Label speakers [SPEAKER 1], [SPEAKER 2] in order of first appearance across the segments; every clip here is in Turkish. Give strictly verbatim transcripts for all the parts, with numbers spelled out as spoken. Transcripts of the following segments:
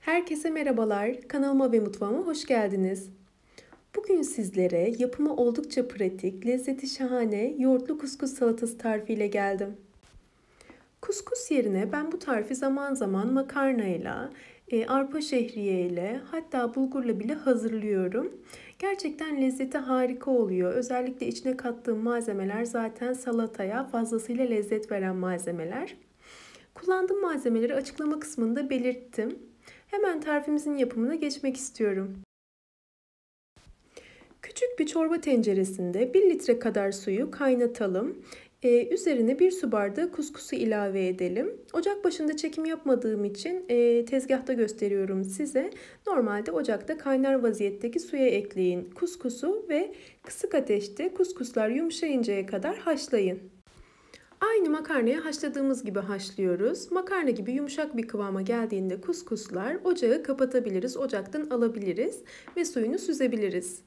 [SPEAKER 1] Herkese merhabalar, kanalıma ve mutfağıma hoş geldiniz. Bugün sizlere yapımı oldukça pratik, lezzeti şahane yoğurtlu kuskus salatası tarifiyle geldim. Kuskus yerine ben bu tarifi zaman zaman makarnayla, e, arpa şehriyeyle hatta bulgurla bile hazırlıyorum. Gerçekten lezzeti harika oluyor. Özellikle içine kattığım malzemeler zaten salataya fazlasıyla lezzet veren malzemeler. Kullandığım malzemeleri açıklama kısmında belirttim. Hemen tarifimizin yapımına geçmek istiyorum. Küçük bir çorba tenceresinde bir litre kadar suyu kaynatalım. Ee, üzerine bir su bardağı kuskusu ilave edelim. Ocak başında çekim yapmadığım için e, tezgahta gösteriyorum size. Normalde ocakta kaynar vaziyetteki suya ekleyin kuskusu ve kısık ateşte kuskuslar yumuşayıncaya kadar haşlayın. Aynı makarnayı haşladığımız gibi haşlıyoruz. Makarna gibi yumuşak bir kıvama geldiğinde kuskuslar ocağı kapatabiliriz, ocaktan alabiliriz ve suyunu süzebiliriz.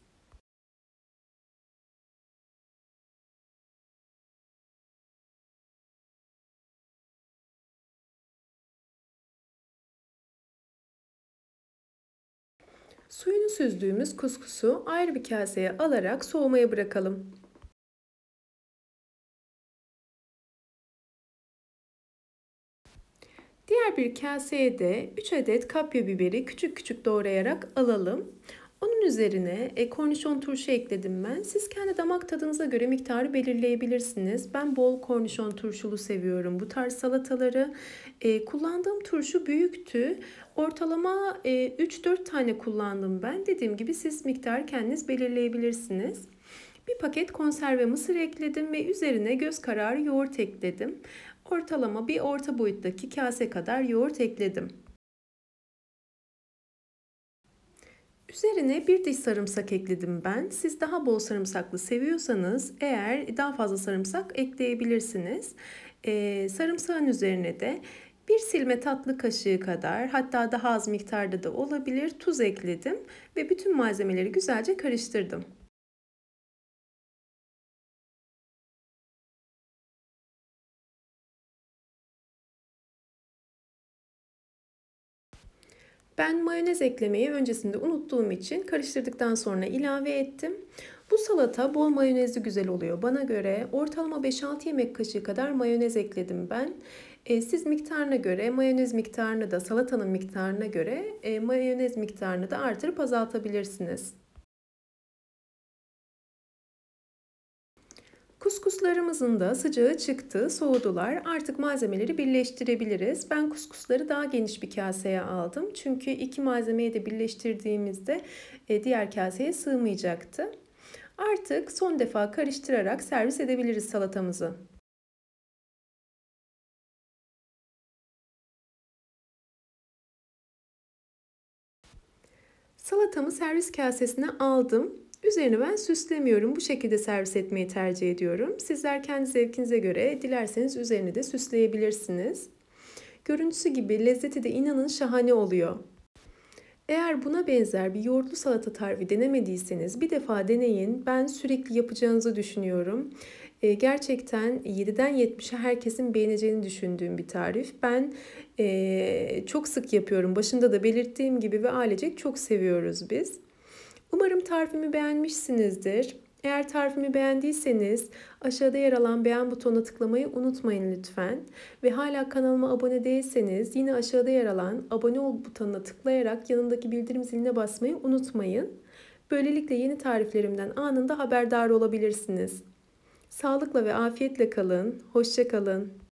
[SPEAKER 1] Suyunu süzdüğümüz kuskusu ayrı bir kaseye alarak soğumaya bırakalım. Diğer bir kaseye de üç adet kapya biberi küçük küçük doğrayarak alalım. Onun üzerine e, kornişon turşu ekledim ben. Siz kendi damak tadınıza göre miktarı belirleyebilirsiniz. Ben bol kornişon turşulu seviyorum bu tarz salataları. E, kullandığım turşu büyüktü. Ortalama e, üç dört tane kullandım ben. Dediğim gibi siz miktarı kendiniz belirleyebilirsiniz. Bir paket konserve mısır ekledim ve üzerine göz kararı yoğurt ekledim. Ortalama bir orta boyuttaki kase kadar yoğurt ekledim. Üzerine bir diş sarımsak ekledim ben. Siz daha bol sarımsaklı seviyorsanız eğer daha fazla sarımsak ekleyebilirsiniz. Ee, sarımsağın üzerine de bir silme tatlı kaşığı kadar, hatta daha az miktarda da olabilir, tuz ekledim ve bütün malzemeleri güzelce karıştırdım. Ben mayonez eklemeyi öncesinde unuttuğum için karıştırdıktan sonra ilave ettim. Bu salata bol mayonezli güzel oluyor. Bana göre ortalama beş altı yemek kaşığı kadar mayonez ekledim ben. E, siz miktarına göre mayonez miktarını da salatanın miktarına göre e, mayonez miktarını da artırıp azaltabilirsiniz. Kuskuslarımızın da sıcağı çıktı, soğudular. Artık malzemeleri birleştirebiliriz. Ben kuskusları daha geniş bir kaseye aldım. Çünkü iki malzemeyi de birleştirdiğimizde e, diğer kaseye sığmayacaktı. Artık son defa karıştırarak servis edebiliriz salatamızı. Salatamı servis kasesine aldım. Üzerini ben süslemiyorum. Bu şekilde servis etmeyi tercih ediyorum. Sizler kendi zevkinize göre dilerseniz üzerini de süsleyebilirsiniz. Görüntüsü gibi lezzeti de inanın şahane oluyor. Eğer buna benzer bir yoğurtlu salata tarifi denemediyseniz bir defa deneyin. Ben sürekli yapacağınızı düşünüyorum. E, gerçekten yediden yetmişe herkesin beğeneceğini düşündüğüm bir tarif. Ben e, çok sık yapıyorum. Başında da belirttiğim gibi ve ailecek çok seviyoruz biz. Umarım tarifimi beğenmişsinizdir. Eğer tarifimi beğendiyseniz aşağıda yer alan beğen butonuna tıklamayı unutmayın lütfen. Ve hala kanalıma abone değilseniz yine aşağıda yer alan abone ol butonuna tıklayarak yanındaki bildirim ziline basmayı unutmayın. Böylelikle yeni tariflerimden anında haberdar olabilirsiniz. Sağlıkla ve afiyetle kalın. Hoşça kalın.